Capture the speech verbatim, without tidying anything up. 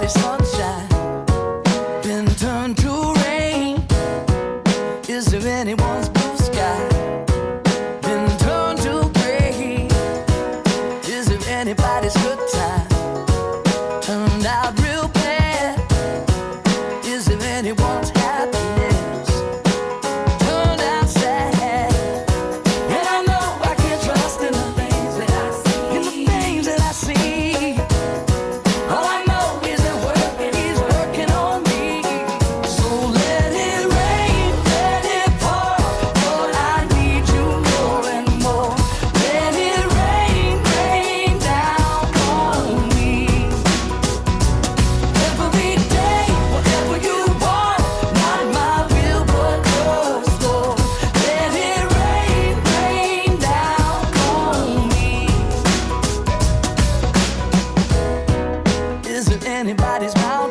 sunshine been turned to rain? Is there anyone's blue sky been turned to gray? Is there anybody's good time turned out real bad? Is there anyone's happiness turned out sad? And I know I can't trust in the things that I see, in the things that I see. All I know is that working, he's working on me. So let it rain, let it pour, Lord, I need you more and more. Let it rain, rain down on me. Every day, whatever you want, not my will but yours, Lord. Let it rain, rain down on me. Is it anybody's mouth